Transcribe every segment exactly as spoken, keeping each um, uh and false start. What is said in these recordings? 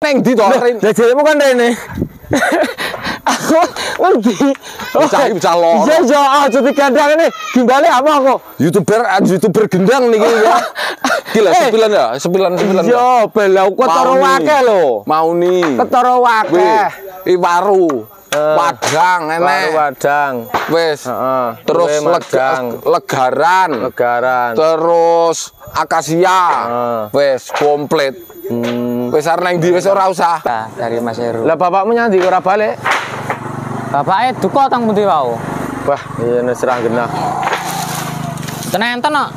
neng di toh. Jajarmu kan rene. Aku ngerti. Bocah iki bocah loro. Iya iya, aja digandang ini. Gimbale apa kok? YouTuber YouTuber gendang niki ya. Gila sepilan ya, sepilan-sepilan. Iya, bela ketara wake lho. Mau nih. Ketara wake. I waru. Wadang enek. Waru wadang. Wis. Heeh. Terus legang, legaran. Legaran. Terus akasia. Wis komplit. Hmm. Wis arep nang ndi wis ora usah. Nah, dari Mas Heru. Lah bapakmu nyandi ora balik? Bapaknya duka tang pundi wau. Wah, iya nek serah genah. Tenenten kok.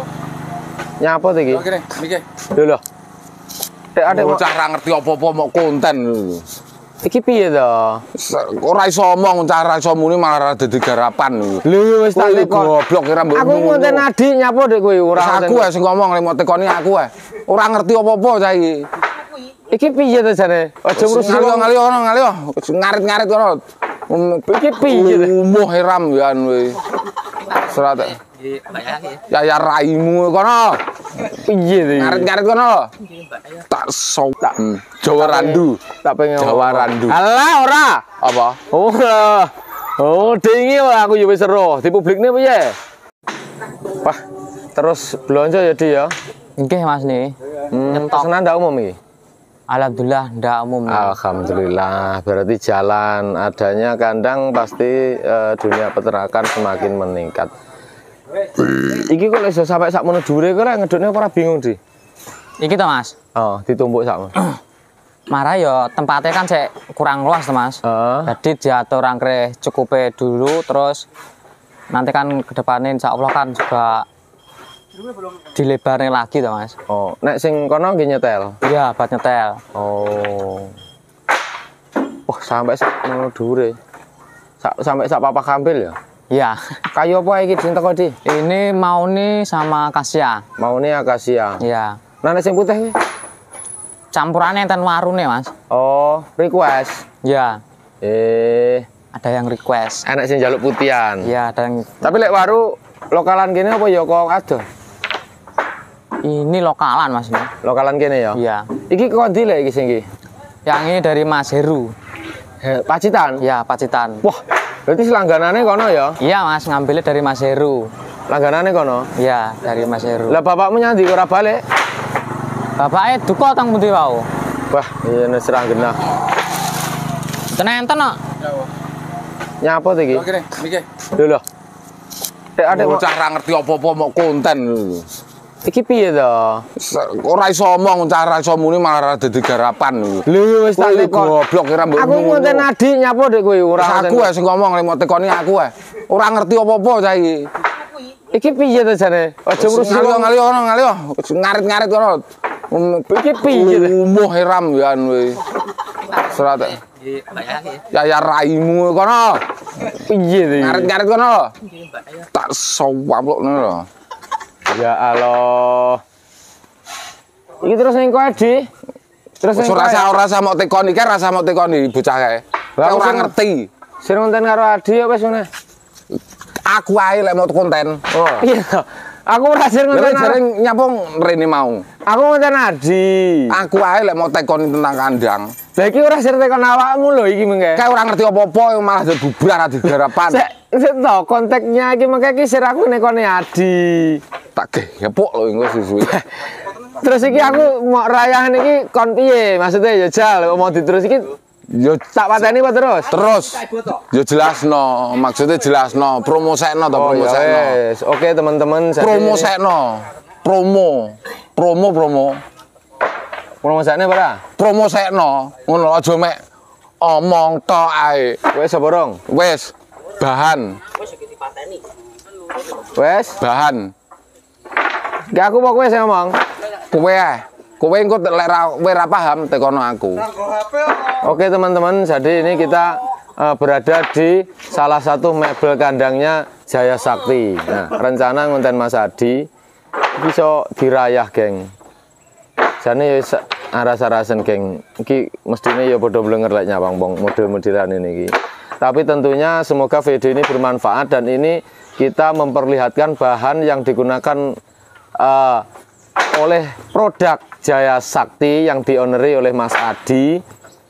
Nyapa to iki? Oke, niki. Lho lho. Dek adek bocah ra ngerti apa-apa mau konten. Iki piye to? Ora iso omong, cah ra iso muni malah dadi garapan. Lho wis tak goblok kira mbok. Aku ngonten adik nyapa dek kowe ora. Aku ae sing ngomong lek mau tekoni aku ae. Ora ngerti apa-apa cah iki. Iki piye to jane? Aja ngurusi ngali ono ngali ngarit-ngarit ono. Iki piye to? Umuh heram ya kowe. Serat. Ya ya raimu kono. Piye to? Ngarit-ngarit kono. Tak sok tak Jawa randu. Tak pengen Jawa randu. Alah ora. Apa? Oh. Oh, dingi aku yo wis ero. Di publikne piye? Wah, terus blonjo ya Di ya. Nggih Mas nih. Hmm, pesanan ndak umum iki. Alhamdulillah ndak umum. Alhamdulillah, berarti jalan adanya kandang pasti uh, dunia peternakan semakin meningkat. Iki kok iso sampai sak mono dhuwure kok ngedukne ora bingung Di. Iki to Mas. Oh, ditumpuk sakmu. Marah yo tempatnya kan cek kurang luas to Mas. Uh. Jadi diatur rangkre cukupe dulu terus nanti kan ke depannya insya Allah kan juga dilebarin lagi to Mas. Oh, nek sing kono nggih nyetel. Iya, buat nyetel. Oh. Wah, sampai sak mono dhuwure. Sak sampai sak papak kampil ya. Iya. Kayu apa iki sing teko Di? Ini Mauni sama Kasia. Maune akasia. Iya. Nah, nek sing putih iki? Campurannya enten warune Mas. Oh, request. Iya. Eh, Ada yang request. enak sing njaluk putihan. Iya, ada yang Tapi lek waru lokalan kene apa ya kok ado? ini lokalan Mas ini. Lokalan kene ya? Iya. Iki kok ndi lek iki sing iki? Yang ini dari Mas Heru. He, Pacitan. Ya, Pacitan. Wah, berarti langganane kono ya? Iya Mas, ngambilnya dari Mas Heru. Langganane kono. Iya, dari Mas Heru. Lah bapakmu nyandi ora balik? Bapaknya duka tang pundi wau. Wah, iya nek serah genah. Tenenten kok. Nyapa to iki? Oke, niki. Lho lho. Dek adek bocah ra ngerti apa-apa mau konten. Iki piye to? Ora iso omong, cah ra iso muni malah dadi garapan. Lho wis tak goblok kira mbok. Aku ngonten adik nyapa dek kowe ora. Aku ae sing ngomong lek mau tekoni aku ae. Ora ngerti apa-apa cah iki. Iki piye to jane? Aja ngurusi ngali ono ngali ngarit-ngarit kono. Iki piye to? Umuh heram ya kowe. Serat. Ya ya raimu kono. Piye to? Ngarit-ngarit kono. Tak sowapokno lho. Ya Allah. Iki terus ning kowe Di. Terus ning ora rasa ora rasa mau tekoni iki rasa mau tekoni bocah kae. Ora ngerti. Sing ngonten karo Adi ya wis ngene. Aku ae lek mau konten. Oh. Iya. Aku ora sing ngonten sering nyapung rene mau. Aku ngonten Adi. Aku ae lek mau tekoni tentang kandang. Lah iki ora sing tekon awakmu lho iki mengke. Kae ora ngerti apa-apa malah dadi bubar di garapan. Sik, sik to kontaknya iki mengke iki sir aku nekone Adi. Tak gepok lho engko susuwe. Terus iki aku mau rayahan iki kon piye? Maksudnya ya jal mau diterus iki yo tak pateni apa terus? Terus. Yo jelasno, maksudnya jelasno, promosekno to promosekno. Wes, oke teman-teman, promosekno. Promo. Promo promo. Promosekne ora? Promosekno. Ngono aja mek omong tok ae. Wes borong. Wes. Bahan. Wes, bahan. Gak aku mau kowe sing ngomong. Kowe ae. Kowe engko lek ora paham tekono aku. Oke teman-teman, jadi ini kita uh, berada di salah satu mebel kandangnya Jaya Sakti. Nah, rencana ngonten Mas Adi bisa dirayah, geng. Jane ya aras-arasen, geng. Iki mestine ya padha blenger lek nyawang bong model-modelan ini iki. Tapi tentunya semoga video ini bermanfaat dan ini kita memperlihatkan bahan yang digunakan uh, oleh produk Jaya Sakti yang dioneri oleh Mas Adi.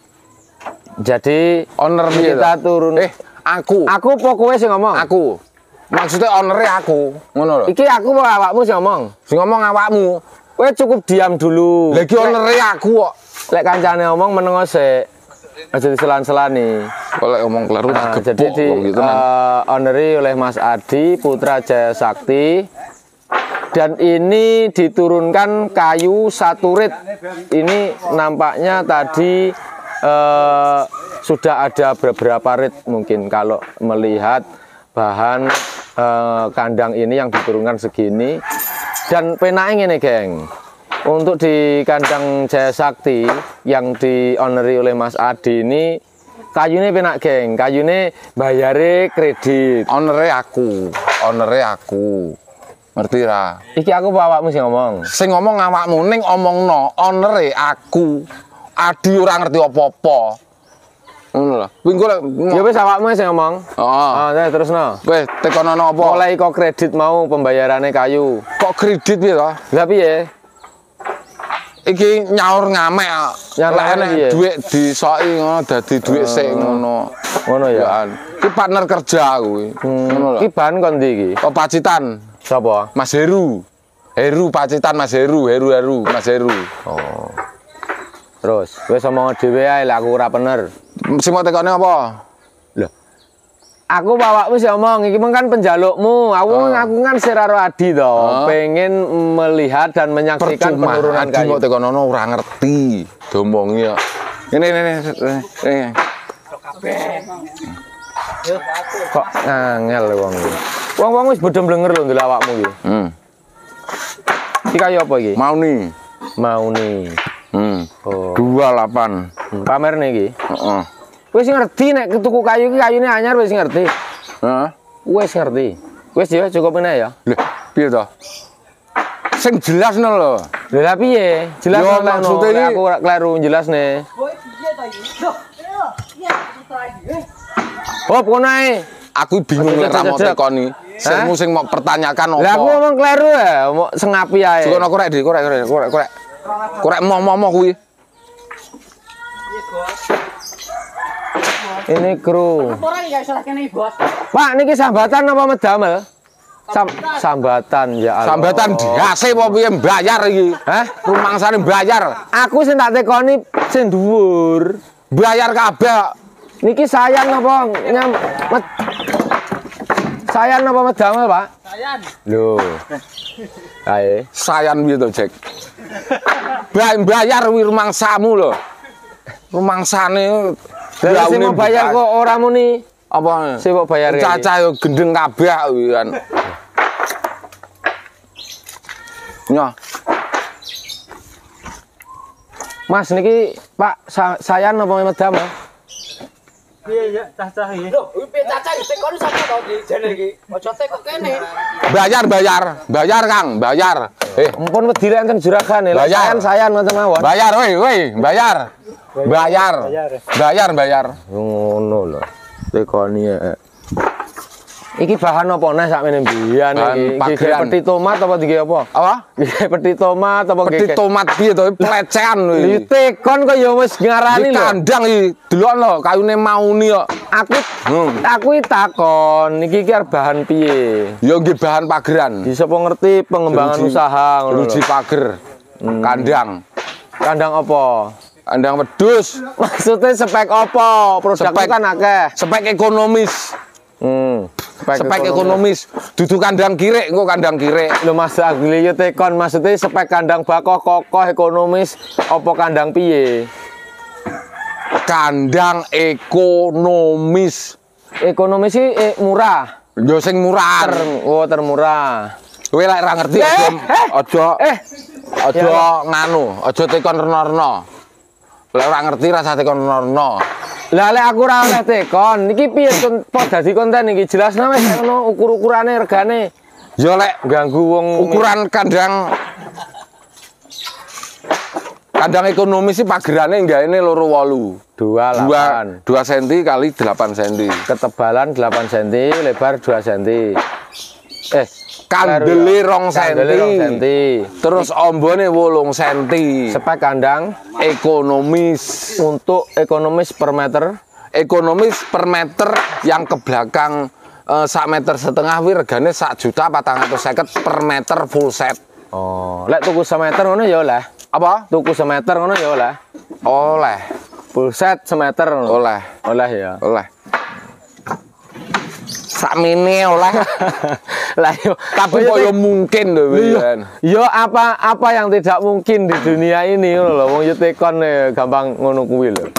Jadi Owner kita piye to? turun. Eh, aku. Aku apa kowe sing ngomong? Aku. Maksudnya ownernya aku. Ngono lho. Iki aku apa awakmu sing ngomong? Sing ngomong awakmu. Kowe cukup diam dulu. Lagi ownernya aku kok. Lek kancane ngomong menengo sik. Aja diselan-selani. Kalau ngomong keliru Nah, tak jadi gepok di wong gitu nang. uh, oneri oleh Mas Adi Putra Jaya Sakti. Dan ini diturunkan kayu satu rit. Ini nampaknya tadi uh, sudah ada beberapa rit mungkin kalau melihat bahan uh, kandang ini yang diturunkan segini. Dan penake ngene, geng. Untuk di kandang Jaya Sakti yang dioneri oleh Mas Adi ini kayunya penak, geng. Kayunya bayare kredit. Ownernya aku. Ownernya aku. Ngerti ra? Iki aku bawakmu sih ngomong. Sing ngomong awakmu ning omongno ownernya aku. Adi ora ngerti apa-apa. Ngono lho. Kuwi engko lek Ya wis awakmu sing ngomong. Heeh. Ah, saya terusno. Wis tekonono apa? Mulai kok kredit mau pembayarannya kayu. Kok kredit piye to? Lah piye? Iki nyaur ngamek kok. Nyaur Lek ngamek enek piye? dhuwit disoki ngono dadi dhuwit sik ngono. Ngono ya. Iki partner kerja kuwi. Ngono lho. Iki bahan kon ndi iki? Oh Pacitan. Sapa? Mas Heru. Heru Pacitan Mas Heru, Heru Heru, Mas Heru. Oh. Terus wis omong dhewe ae lah aku ora bener. Sing mau tekone apa? Loh. Aku bawakmu sih ngomong, iki mung kan penjalukmu. Aku Oh. aku kan seraro Adi to, Oh. pengen melihat dan menyaksikan Percuma, penurunan Adi kayu. mau tekonono ora ngerti. Domongi kok. Ini ini ini. ini. Kok angel wong iki. Wong-wong wis bodho blenger lho ndelok awakmu iki. Hmm. Iki kayu apa iki? Mau nih. Mau nih. Hmm. Oh. dua puluh delapan. Hmm, Pamerne iki. Heeh. Wis ngerti nek ketuku kayu iki kayune anyar wis ngerti. Heeh. Wis ngerti. Wis ya cukup meneh ya. Lho, piye to? Sing jelas no lho. Lha piye? Jelas Yo, no, maksudnya no, ini- aku ora kleru jelasne. Hop kono ae. Aku bingung Cedek, nek ra mau cedek. tekoni. Sing Hah? sing mau pertanyakan Lah aku apa? ngomong kleru ya, mau sengapi ae. Coba korek di, korek korek korek korek. Korek momo-momo kuwi. Ini kru. Orang ya salah kene bos. Pak, niki sambatan apa medamel? Sam sambatan ya Allah. Sambatan diase apa piye mbayar iki? Hah? Rumangsane mbayar. Aku sing tak tekoni sing dhuwur. Bayar kabeh. Niki sayang apa nyam med sayang apa medamel, Pak? Sayan. Lho. Kae. Sayan piye to, Jack? Bay bayar kuwi rumangsamu lho. Rumangsane Lah sing mau bayar kok ora muni apa? sing mau bayar iki. Cacah yo gendeng kabeh kuwi kan. Nyo, Mas niki Pak sa sayan apa medamel? Piye ya cacah iki? Lho, piye cacah iki tekone sapa to iki jane iki? Aja tekok kene. bayar bayar, bayar Kang, bayar. Eh, Ampun wedi enten juragan lho. Bayar. Sayan-sayan ngoten mawon. bayar woi woi, bayar. Bayar. Bayar bayar. Ngono lho. Tekoni ya. Iki bahan apa neh sakmene mbiyen Bahan iki? Iki pageran. peti tomat apa iki apa? Apa? Iki peti tomat apa Peti iki? tomat piye to? Pelecehan lho Iki iki. tekon kok ya wis Di ngarani lho. kandang iki, delok lho kayune mauni kok. Aku Hmm. aku iki takon, iki ki arep bahan piye? Ya nggih bahan pageran. Bisa apa ngerti pengembangan Ruji- usaha ngono lho. Ruji pager. Kandang. Kandang apa? Kandang wedhus. Maksudnya spek apa? Produk Spek- kan akeh. Spek ekonomis. Hmm. Spek ekonomis. Dudu kandang kirek, engko kandang kirek. Lho Mas Agli yo tekon maksudnya spek kandang bakoh kokoh ekonomis apa kandang piye? Kandang ekonomis. Ekonomis sih eh, murah. Yo sing murah. Ter, oh termurah. Kowe lek ra ngerti Eh, aja eh, aja eh. aja Ya, nganu, aja tekon rena-rena. Lek ora ngerti rasa tekon rena-rena. Lah lek aku ora oleh tekon, iki piye kon po dadi konten iki jelasno wis ngono ukur-ukurane regane. Ya lek Ganggu wong ukuran kandang kandang ekonomis sih pagerane enggak ini loro wolu. dua Dua, delapan. dua senti kali delapan senti. Ketebalan delapan senti, lebar dua senti. Eh, Kandele rong Kandele rong senti. senti. Terus ombone wolung senti. Spek kandang Ekonomis. untuk ekonomis per meter. Ekonomis per meter yang ke belakang eh, sak meter setengah wi regane sak juta patang atus seket per meter full set. Oh, lek tuku semeter ngono ya oleh. Apa? Tuku semeter ngono ya oleh. Oleh. Full set semeter ngono. Oleh. Oleh ya. Oleh. Sak mini oleh. Lah yo, Tapi kok yo mungkin lho Wian. yo apa apa yang tidak mungkin di dunia ini ngono lho. Wong yo tekon e, gampang ngono kuwi lho.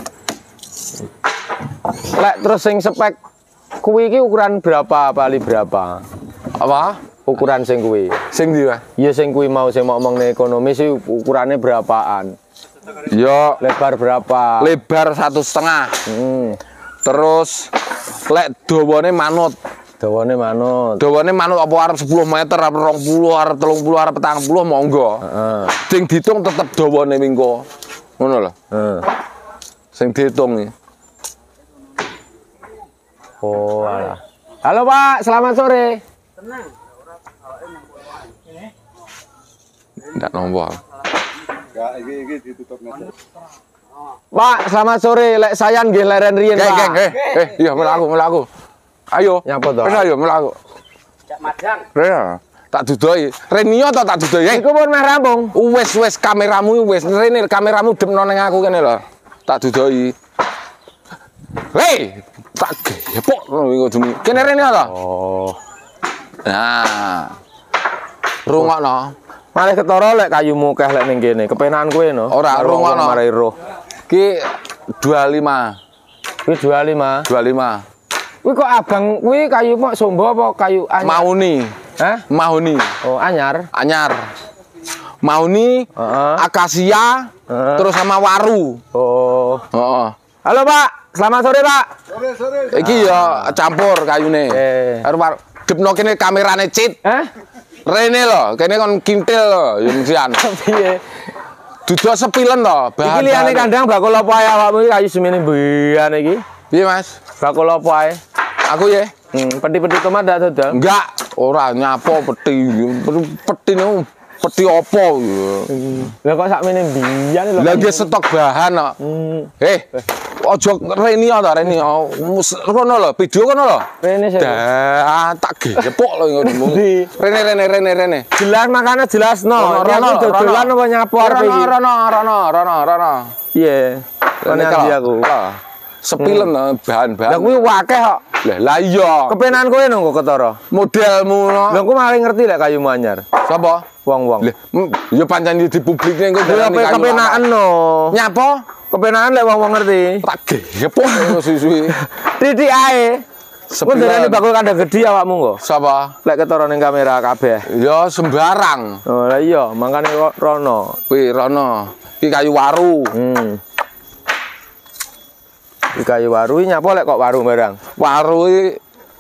Lek terus sing spek kuwi iki ukuran berapa kali berapa? Apa? Ukuran sing kuwi. Sing ndi, Mas? Ya sing kuwi mau sing mau omongne ekonomi sih ukurannya berapaan? Yo Lebar berapa? lebar satu setengah. Hmm. Terus lek dawane manut. Dawane manut. Dawane manut apa arep sepuluh meter, arep dua puluh, arep tiga puluh, arep petang puluh monggo. Heeh. Sing diitung tetep dawane mingko. Ngono lho. Heeh. Sing diitung iki. Oh, alah. Halo Pak, selamat sore. Ndak nompo. Pak, selamat sore. Lek saya nggih leren riyen, Gek Pak. gek gek. Eh, iya melaku melaku. Ayo. Nyapa to? Wis ayo melaku. Jak madang. Rene. Tak dudoi. Renio to tak dudoi. Eh. Iku pun meh rampung. Wis wis kameramu wis rene kameramu demno ning aku kene lho. Tak dudoi. Hei, tak gepok ngono demi. Kene rene to. Oh. Nah. Rungokno. Malah ketara lek kayumu keh lek ning kene. Kepenakan kowe no. Ora, Karo wong rungokno. marai roh. Ki dua puluh lima. Kuwi dua puluh lima. dua puluh lima. Kuwi kok abang kuwi kayu mok sombo apa kayu anyar? Mauni. Hah? Mahoni. Oh, anyar. Anyar. Mauni, Heeh. akasia, Heeh. terus sama waru. Oh. Heeh. Halo Pak, selamat sore Pak. Iki ya campur kayune. Eh. Karo war- depno kene kamerane cit. Hah? Rene lho, kene kon kintil lho, ya mesian. Piye? Duduk sepilen to, Iki liyane kandang bakul apa ae awakmu iki kayu semene mbiyan iki. Piye, Mas? Bakul apa ae? Aku ya? Hmm, peti-peti tomat ndak dodol. Enggak, ora nyapo peti. Peti niku peti opo ya. Lah kok sakmene mbiyan lho. Lah nggih stok bahan kok. Hmm. Eh, ojo reni ta reni. Rono lho, video kono lho. Rene sih. Dah, tak gepok lho ngono. Ndi? Rene rene rene rene. Jelas makane jelas no. Rono, Rono Rono, dodolan apa nyapu arep Rono iki? rono rono rono rono. Iya. Kone Rene andi kok. aku. Ah, Sepilen lho, bahan-bahan. Lah kuwi wakeh kok. Lah lah iya. Kepenan kowe nang kok ketara. Modelmu no. Lah aku malah ngerti lek kayu anyar. Sapa? Wong-wong. Lah, mm, ya pancen di publik ning kok Lah darani kayu kepenaan no. Nyapa? Kepenaan lek wong-wong ngerti. Tak gepok lho suwi-suwi. Titik ae. Kok darani bakul kandang gedhi awakmu kok. Sapa? Lek ketara ning kamera kabeh. Ya sembarang. Oh lah iya, makane kok rono. Kuwi rono. Iki kayu waru. Hmm. Iki kayu waru iki nyapa lek kok waru barang. Waru iki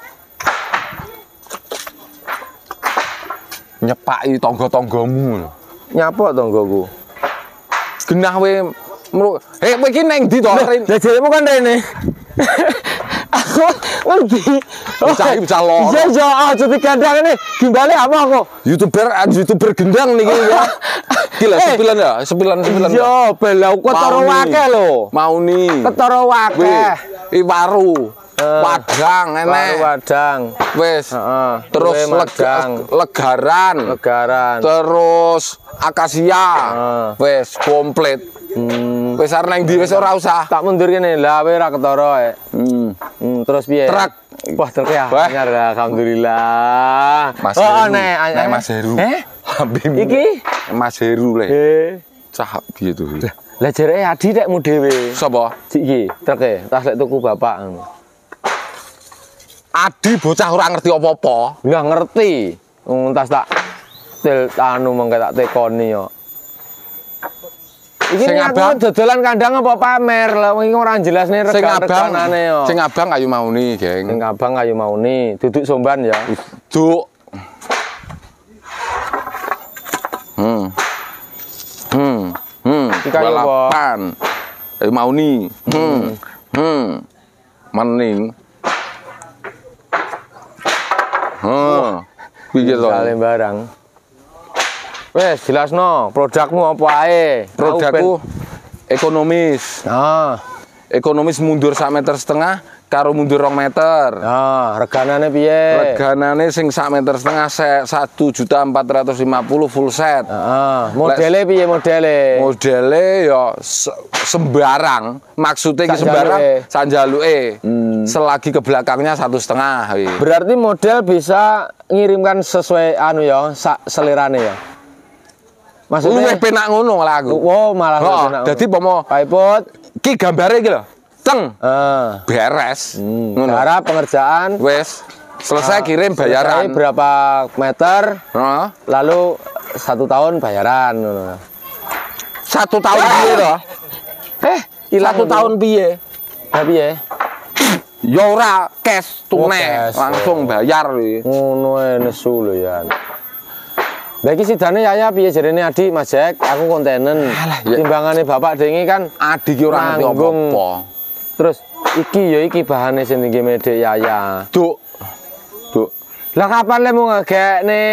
nyepaki tangga-tanggamu lho. Nyapa tanggoku? Genah we mru. Eh kowe iki nang ndi to? Lah jaremu kan rene. Aku ngerti. Bocah iki bocah loro. Iya iya, aja digandang ini. Gimbale apa kok? YouTuber YouTuber gendang niki ya. Iki lho Eh. sepilan ya, sepilan-sepilan. Iya, bela ketara Mauni. wakeh lho. Mauni. Ketara wakeh. Wih, i waru. Eh. Wadang Waru enek. wadang. Wis. Heeh. Terus Kue lega, madang. legaran. Legaran. Terus akasia. Heeh. Wis komplit. Hmm. Wis arep nang ndi wis ora usah. Tak mundur kene. Lah kowe ora ketara e. Hmm. Hmm, terus piye? Truk. Wah, truk ya. Wah. Anyar alhamdulillah. Mas oh, Heru. nek Nek Mas Heru. Eh? Habib. Iki? Mas Heru le. Eh. Cah piye to? Lah jareke adi dekmu dhewe. Sapa? Sik iki, truke, tas lek tuku bapak. Adi bocah ora ngerti apa-apa. Enggak ngerti. Wong tas tak tel anu mengke tak tekoni yo. Iki Sing aku abang- dodolan kandang apa pamer lah wong iki ora jelasne Sing abang, regan-reganane yo. sing abang kayu mauni, Sing geng. abang kayu mauni, duduk somban ya. Duk. Hmm. Hmm. Hmm. Iki kayu apa? Balapan. Kayu mauni. Hmm. Hmm. Mening. Hmm. Piye to? Misalnya barang. Wes jelasno, produkmu apa ae? Produkku ekonomis. Nah, Ekonomis mundur sak meter setengah karo mundur rong meter. nah, reganane piye? Reganane sing sak meter setengah satu juta empat ratus lima puluh full set. Heeh. Modele piye modele? Modele ya se- sembarang, maksudnya iki Sak sembarang jaluke. sak jaluke. Hmm. Selagi ke belakangnya satu setengah. wi. Berarti model bisa ngirimkan sesuai anu ya, sak selerane ya. Luwih Maksudnya penak ngono malah aku. wow malah Oh, enak. dadi pomo Paipot. ki gambare iki lho. Teng Ah. beres. Hmm. Ngono. Cara pengerjaan Wes selesai kirim selesai bayaran. berapa meter, Heeh. lalu satu tahun bayaran ngono. Satu tahun piye to? Eh, hilang Satu itu. tahun piye? Nah, piye? Ya ora cash Oh, tunai, cash, langsung bayar wi. Ngono ae nesu lho ya. Lah iki sidane Yaya piye jarene Adi Mas Jack, aku kontenen. ya. Timbangane bapak dengi kan Adik ki ora ngerti Nanggung. apa-apa. terus iki ya iki bahane sing tinggi medek Yaya. Duk. Duk. Lah kapan le mau ngegekne?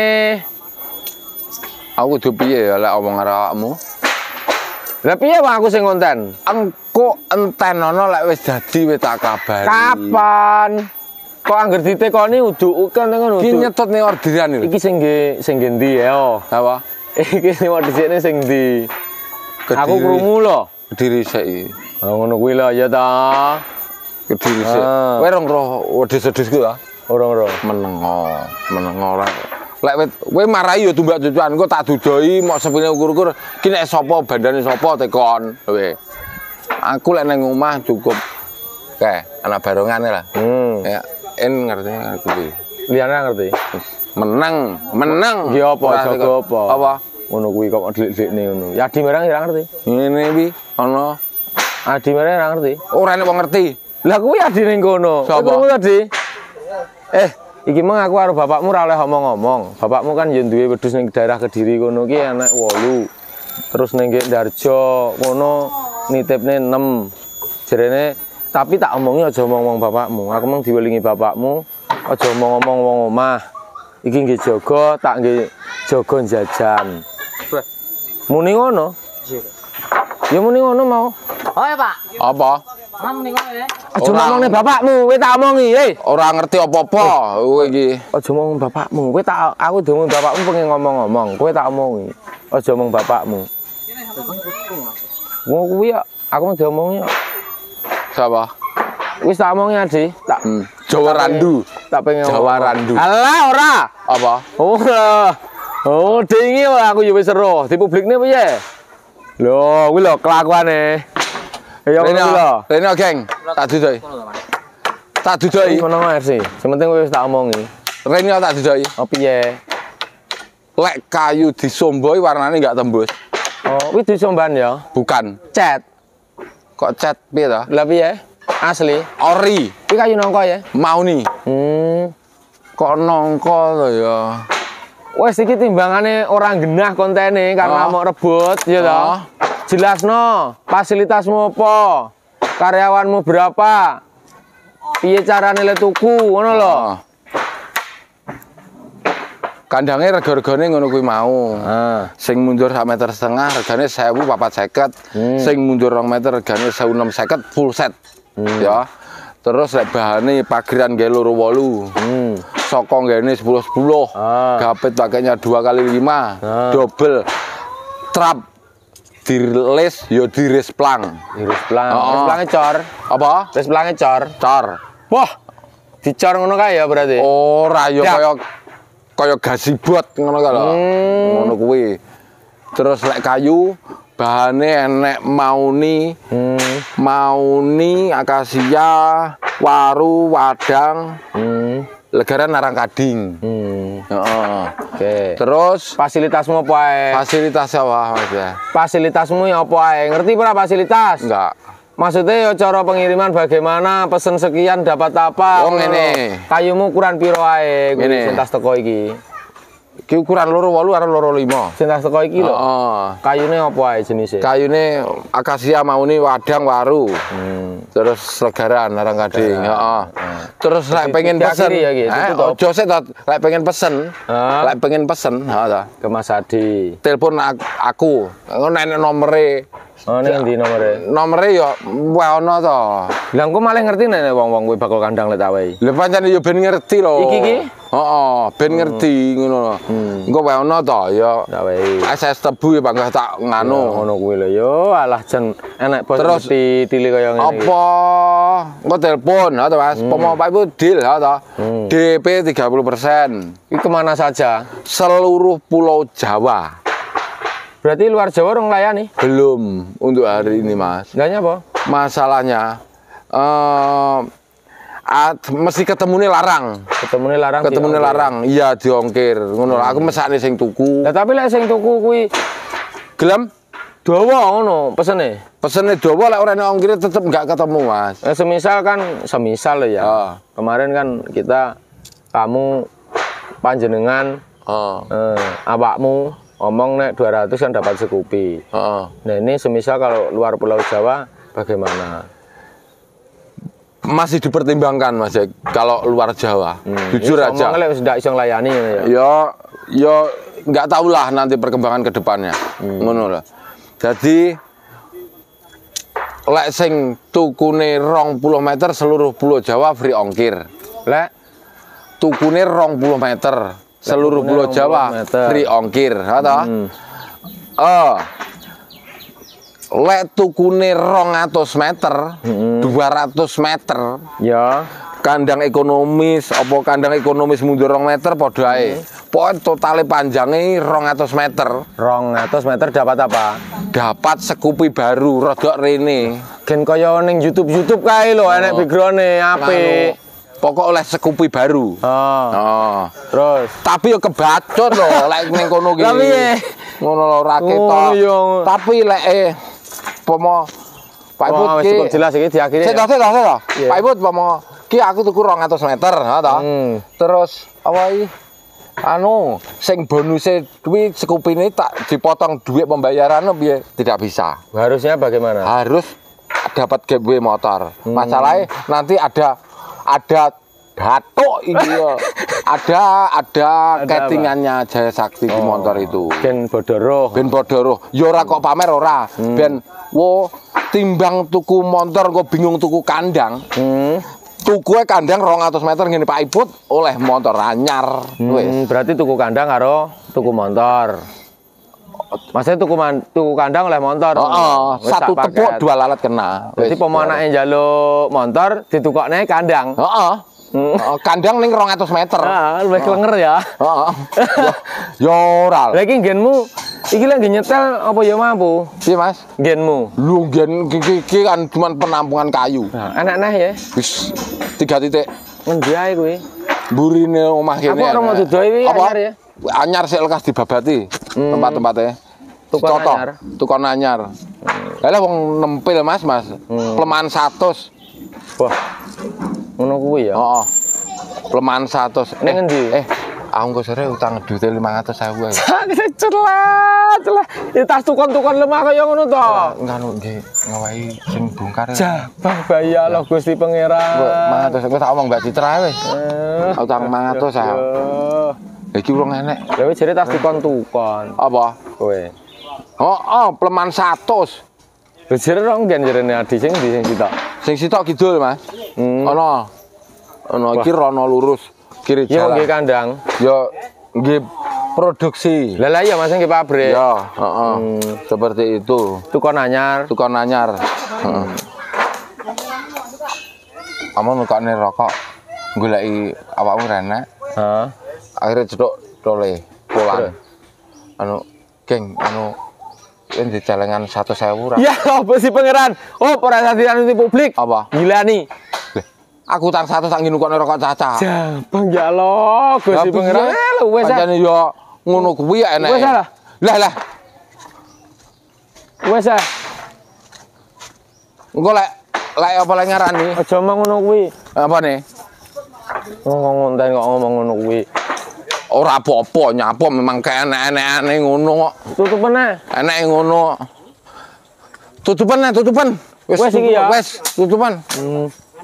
Aku kudu piye ya lek omong karo awakmu? Lah piye wae aku sing konten? Engko entenono lek wis dadi wis tak kabari. Kapan? Kok angger ditekoni uduk kan ngono Ki uduk. nyetut ning orderan iki. Iki sing nge sing ngendi ya? Apa? Iki mau dhisikne sing ndi? Aku Kediri. krungu lho. Kediri sik iki. Oh ngono kuwi lho ya ta. Kediri sik. Ah. Kowe rong roh wedhus-wedhus ku ya. Ora-ora. Menengo, menengo ora. Lek wit- kowe marahi ya tumbak cucuan, engko tak dudoi mok sepine ukur-ukur. Ki nek sapa bandane sapa tekon. Kowe. Aku lek nang omah cukup kae anak barongane lah. Hmm. Ya, en ngerti ngerti. Liyane ngerti. Menang, menang. Ki apa Ora jaga tekon. apa? Apa? Ngono kuwi kok delik-delikne ngono. Ya Adi merang ora ngerti. Ngene iki ana Adi merang ora ngerti. ora nek wong ngerti. Lah kuwi Adi ning kono. Sapa? Kowe krungu tadi. Eh, iki mah aku karo bapakmu ora oleh omong-omong. Bapakmu kan ya duwe wedhus ning daerah Kediri kono ki anak wolu. Terus ning Darjo kono nitipne enam. Jerene tapi tak omongi aja omong-omong bapakmu. Aku mung diwelingi bapakmu aja omong-omong wong omah. Iki nggih jaga, tak nggih jaga jajan. Muni ngono. Ya muni ngono mau. Oh ya Pak, Apa? mam nih kok ya. Aja Ora. ngomongne bapakmu, kowe tak omongi, hei. Ora ngerti apa-apa kowe iki. Aja ngomong bapakmu. Kowe tak aku ngomong bapakmu pengen ngomong-ngomong. Kowe tak omongi. Aja ngomong bapakmu. Ngono kuwi ya, aku mau diomongi. Siapa? Wis tak omongi Adi. Tak Hmm. Jawa Randu. tak pengen Jawa ngomong. Randu. Alah ora. Apa? Oh. lah. Oh, dingi wae aku ya wis seru. Di publikne piye? Lho, kuwi lho kelakuane. Ya ngono Rene, kuwi lho. Rene geng, tak dudoi. Tak dudoi. Ngono wae sih. Sementing kowe wis tak omongi. Rene tak dudoi. Oh piye? Lek kayu disomboi warnane enggak tembus. Oh, kuwi disomban ya. Bukan. Cat. Kok cat piye to? Lah piye? Asli. Ori, Kuwi kayu nongko ya? mau nih. Hmm. Kok nongko to ya? Wes iki timbangane orang genah kontene karena Oh. mau rebut ya toh. Oh. Jelasno, fasilitasmu apa? Karyawanmu berapa? Piye carane le tuku ngono lho. Oh. Kandangnya rega-regane ngono kuwi mau. Ah. Sing mundur sak meter setengah regane seribu papat seket. Hmm. Sing mundur rong meter regane seribu enam seket full set. Hmm. Ya. Terus lek bahane pageran nggih loro wolu. Hmm. Sokong gini sepuluh sepuluh, Ah. gapit pakainya dua kali lima, Ah. double, trap, dirilis, yo diris plang. Iris plang. Oh. Iris plange cor. Apa? Iris plange cor. Cor. Wah. Dicor ngono kae ya berarti. Ora yo Ya. kaya kaya gasibot ngono kae lho. Hmm. Ngono kuwi. Terus lek kayu bahane enek mauni, Hmm. mauni, akasia, waru, wadang, Hmm. legaran narang kading. Hmm. Heeh. Oke. Terus Fasilitasmu apa ae? fasilitas apa Mas ya? Fasilitasmu ya apa ae? Ngerti ora fasilitas? Enggak. Maksudnya ya cara pengiriman bagaimana, pesen sekian dapat apa? Oh, ngono ngene. lho. Kayumu ukuran piro ae kuwi Ngene. sing tas teko iki? Ki ukuran loro wolu karo loro lima. Sing tak teko iki lho. Heeh. Kayune apa ae jenisnya? Kayune akasia mauni wadang waru. Hmm. Terus legaran arang gading, heeh. Terus lek pengen pesen ya gitu. eh, ojo sik to, lek pengen pesen, Ah. lek pengen pesen, heeh to. Ke Mas Adi. Telepon aku. Ngono nek nomere. Oh, ning ndi nomere? Nomere ya wae ono to. Lah engko malah ngerti nek wong-wong kuwi bakal kandang lek tawe. Lha pancen ya ben ngerti lho. Iki iki? Heeh, ben ngerti ngono lho. Engko wae ono to ya. Tawe. S S tebu ya bangga tak nganu. Ngono kuwi lho yo, alah jen enek bos Terus, ngerti tili kaya ngene iki. Apa engko telepon ha to Mas. Pomo Pak Ibu deal ha to. D P tiga puluh persen. Iki kemana saja? Seluruh pulau Jawa. Berarti luar Jawa orang layani? Belum untuk hari ini Mas. Enggaknya apa? Masalahnya eh at, mesti ketemune larang. Ketemune larang. Ketemune diongkir. larang. Iya diongkir. Ngono lho. Aku mesakne sing tuku. Lah tapi lek sing tuku kuwi Gelem dawa ngono pesene. pesene dawa lek ora ana ongkire tetep enggak ketemu Mas. Eh, semisal kan semisal lho ya. Ah. Kemarin kan kita kamu panjenengan Heeh. eh, awakmu ngomong nek dua ratus kan dapat sekupi. Heeh. Nah ini semisal kalau luar Pulau Jawa bagaimana? Masih dipertimbangkan Mas Jack, kalau luar Jawa. Jujur Ini aja. ngomongnya lek sudah iso nglayani ngono ya. Ya ya nggak tahulah nanti perkembangan ke depannya. Ngono lho. Jadi lek sing tukune rong puluh meter seluruh pulau Jawa free ongkir. Lek Tukune rong puluh meter seluruh tukune pulau rong puluh Jawa meter. free ongkir, ha toh? Hmm. Eh. Lek tukune rong atus meter, dua ratus meter, ya kandang ekonomis, apa kandang ekonomis mundur rong meter padha ae. Pokoke totale panjange rong atus meter. rong atus meter dapat apa? Dapat sekupi baru rodok rene. Gen kaya ning YouTube-YouTube kae lho enek background-e apik. Nganu, pokok oleh sekupi baru. Oh. Oh. Terus Tapi yo kebacut lho lek ning kono ki. Lah piye? Ngono lho ra Oh, ketok. iya. Tapi lek eh pomo Pak Ibu oh, wis ki cukup jelas iki diakhiri. Sik Ya? to, sik to, sik to. Iya. Pak Ibu pomo ki aku tuku rong atus meter, ha to. Hmm. Terus apa iki? Anu, sing bonuse kuwi sekupine tak dipotong duit pembayaran piye? Tidak bisa. Harusnya bagaimana? Harus dapat giveaway motor. Hmm. Masalahnya nanti ada ada datuk ini ya. ada ada kettingannya Jaya Sakti di motor itu. Gen bodoroh. Ben bodoroh. Ya ora kok pamer ora. Ben wo timbang tuku motor kok bingung tuku kandang. Hmm. Tuku kandang rong atus meter ngene Pak Iput oleh motor anyar. Wis. Hmm, berarti tuku kandang karo tuku motor. Maksudnya tuku man, tuku kandang oleh motor. Heeh, Wis satu sak tepuk paket. dua lalat kena. Jadi Wis. pemanake njaluk motor ditukokne kandang. Heeh. Hmm. Heeh, kandang ning rong atus meter. Ah, luwih klenger ya. Heeh. Yo ora. Lah iki genmu iki lek nyetel apa ya mampu? Piye Mas? Genmu. Lu gen iki iki kan cuma penampungan kayu. Nah, enak neh ya. Wis tiga titik. Ngendi ae kuwi? Burine omah kene. Aku ora mau dodol iki Apa? anyar ya. Anyar sik lekas dibabati tempat-tempatnya. Tukon Ditoto, anyar. Tukon anyar. Lah lah wong nempil Mas, Mas. Pelemahan seratus. Wah. Ngono kuwi ya. Heeh. Pelemahan seratus. Ning endi? Eh, aku kok sore utang duit lima ratus ribu ae. Celah, celah. Ya tas tukon-tukon lemah kaya ngono to. Nganu nggih ngawahi sing bongkar. Jabang bayi Allah Gusti Pangeran. lima ratus aku tak omong Mbak Citra wis. Eh, Utang lima ratus ah. yo. Iki urung enek. Lah wis jare tas tukon-tukon. Apa? Kowe. Oh, oh, pelemahan seratus. Lah jare rong gen jarene adi sing ndi sing sitok. Sing sitok kidul, Mas. Hmm. Ono. Ono iki rono lurus kiri Yo nggih jalan. kandang. Yo nggih produksi. Lah lah ya Mas nggih pabrik. Ya, heeh. Seperti itu. Tukon anyar. Tukang anyar. Heeh. Kamu nukane rokok goleki awakmu renek. Heeh. Akhirnya cedok tole polan. Anu, geng, anu ini di celengan satu sewu. Ya apa sih Pangeran? Oh, perhatian di publik. Apa? Gila nih. Aku utang satu tak nginukane rokok caca. Jabang ya Allah, Gusti Pangeran. Eh, lu wes ah. Pancene yo ngono kuwi ya enek. Wes ah. Lah lah. Wes ah. Engko lek lek apa lek ngarani? Aja ngomong ngono kuwi. Apa nih? Ngomong ngonten kok ngomong ngono kuwi. Ora apa-apa, nyapo memang keenek-enekane ngono kok. Tutupen ae. Eneke ngono. Tutupan ae, tutupan. Wes iki ya. Wes, tutupan. Hmm.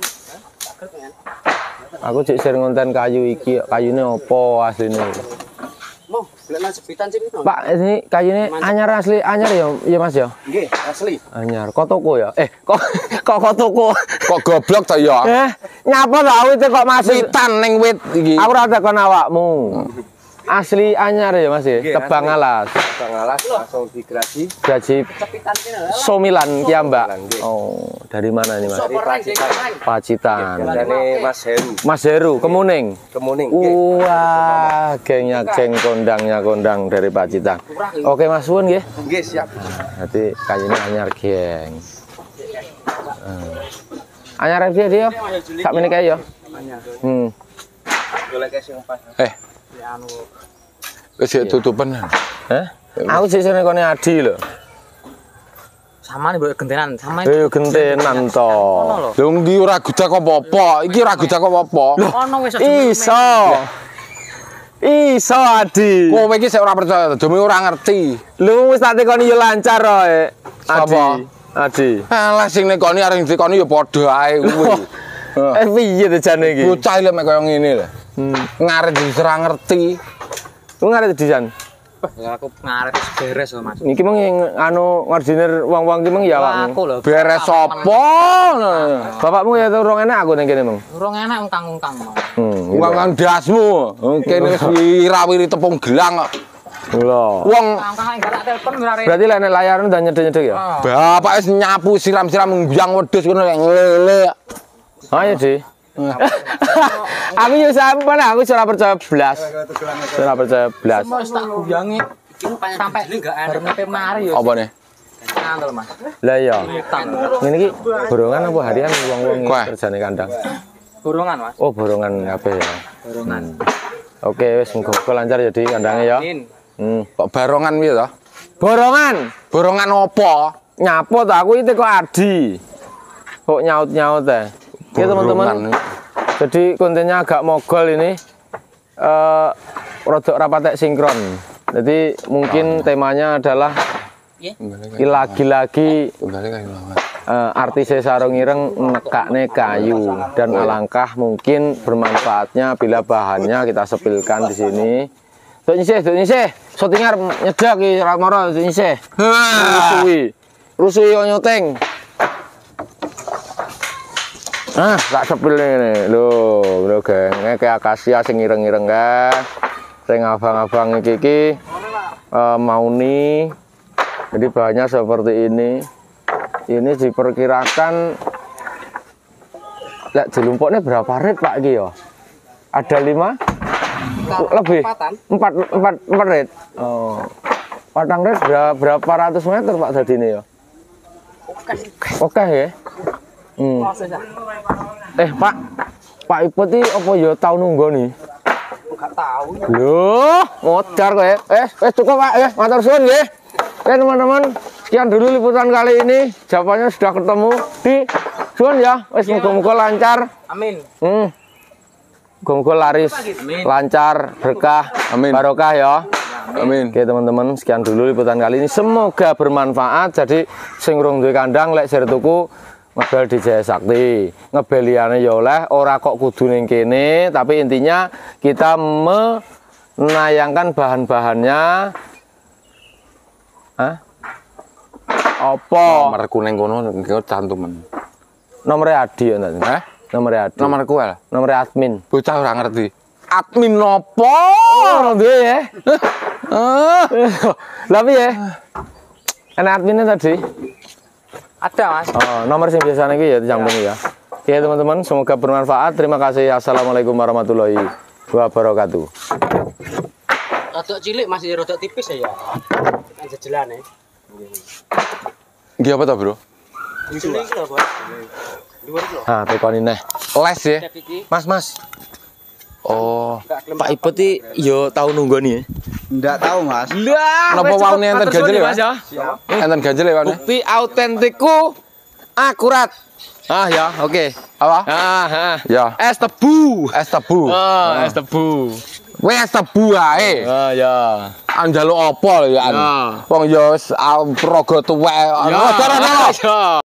Aku cek sering ngonten kayu iki, kayune opo asline? Mau, golekno jepitan sini. Pak, ini kayune anyar asli, anyar ya, iya Mas ya? Nggih, asli. Anyar, kok toko ya? Eh, kok kok kok toko? Kok goblok ta ya? Eh, nyapa ta awite kok masih Witan ning wit iki. aku ora takon awakmu. Asli anyar ya Mas ya? Tebang alas. Bang Alas langsung digerasi. Gaji Jepitan sini. Somilan Kiambak. Oh, dari mana ini Mas? Dari Pacitan. Pacitan. Dari Mas Heru. Mas Heru, Kemuning. Kemuning. Wah, gengnya geng kondangnya kondang dari Pacitan. Oke Mas Suwun nggih. Nggih, siap. Nanti kayaknya anyar geng. Uh. Anyar dia dia. Sak meneh kae ya. Hmm. Golek sing pas. Eh. Wis tutupan. Hah? Aku sih seneng kone Adi lho. Sama nih mbok gentenan, sama Eh gentenan to. Lho ndi ora gudak apa-apa. Iki ora gudak apa-apa. ono wis Iso. Iso Adi. Kowe iki sik ora percaya, demi ora ngerti. Lu wis tak tekoni yo lancar roe. Sapa? Adi. Alah sing nekoni areng dikoni ya padha ae kuwi. Eh piye to jane iki? Bocah lek mek koyo ngene lho. Hmm. Ngarep ora ngerti. Lu ngarep di jan. Ya aku ngarep wis beres lho Mas. Niki meng anu ngordinir wong-wong ki meng ya awakmu. Aku lho. Beres sapa? Bapakmu ya urung enak aku ning kene meng. Urung enak ungkang-ungkang mau. Hmm. Wong kan dasmu. Kene wis wirawiri tepung gelang kok. Lho. Wong Ungkang enggak tak telepon ora. Berarti lek layarnya udah nyedek-nyedek ya? bapak wis nyapu siram-siram nguyang wedhus ngono lek nglele. Ayo, Di. Aku yo sampean aku ora percaya blas. Ora percaya blas. Wis tak guyangi sampai bareng nepe mari yo. Apa nih? Ngandel Mas. Lah iya. Utang. Ngene iki borongan apa harian wong-wong Kowe. kerjane kandang. Borongan Mas. Oh, borongan kabeh ya. Borongan. Oke, wis muga lancar ya di kandange ya. Amin. Hmm. Kok barongan piye to? Borongan. Borongan apa? Nyapo ta aku iki kok Adi. Kok nyaut-nyaut teh. Ya teman-teman. Jadi kontennya agak mogol ini. Eh rodok rapatek sinkron. Jadi mungkin temanya adalah lagi-lagi Kembali kayu lawan. uh, artis sarung ireng nekakne kayu dan alangkah mungkin bermanfaatnya bila bahannya kita sepilkan di sini. Duk nyisih, duk nyisih. Sotingar nyedak iki ra moro duk nyisih. Rusui. Rusui yo nyoteng. Ah, tak sepil ngene. Lho, lho geng, kayak akasia sing ireng-ireng kae. Sing abang-abang iki iki uh, mauni. Jadi bahannya seperti ini. Ini diperkirakan lek dilumpuknya berapa red Pak iki ya? Ada lima? Lebih? Empat, empat, empat red. Oh. Patang red berapa, berapa ratus meter Pak tadi ini ya? Oke ya. Hmm. Eh Pak, Pak Iput iki apa ya tau nunggu nih? Enggak tahu. Loh, modar kowe. Eh, eh cukup Pak, eh matur suwun nggih. Oke teman-teman, sekian dulu liputan kali ini. Jawabannya sudah ketemu di suwun ya. Wis muga-muga lancar. Amin. Hmm. Muga-muga laris, lancar, berkah, Amin. barokah ya. Amin. Oke teman-teman, sekian dulu liputan kali ini. Semoga bermanfaat. Jadi sing urung duwe kandang lek sire tuku ngebel di Jaya Sakti. Ngebeliane ya oleh, ora kok kudu ning kene, tapi intinya kita menayangkan bahan-bahannya. Hah? Apa? Nomor kuning kono engko cantumen. Nomornya Adi ya nanti. Hah? Nomornya Adi. Nomor kuwi lah. Nomornya admin. Bocah ora ngerti. Admin nopo? Oh, duwe ya. Tapi ya. Enak adminnya tadi. Ada Mas. Oh, nomor yang biasa nih ya dicampur ya. Oke teman-teman, semoga bermanfaat. Terima kasih. Assalamualaikum warahmatullahi wabarakatuh. Rodok cilik masih rodok tipis ya. Kan jejelane. Nggih apa to, Bro? Cilik iki lho, Bos. Dhuwur lho. Nah, tekoni neh. Les ya. Mas, Mas. Oh. Pak Iput iki yo tau nunggu nih. Enggak tahu, Mas. Lah, Napa waune enten ganjel ya? Enten ganjel ya, waune. Bukti autentikku akurat. Ah ya, oke. Apa? Ah, ah. Ya. Es tebu. Es tebu. Oh, es tebu. Wes tebu ae. Ah ya. Anjaluk apa lho ya? Wong ya wis praga tuwek. Ya.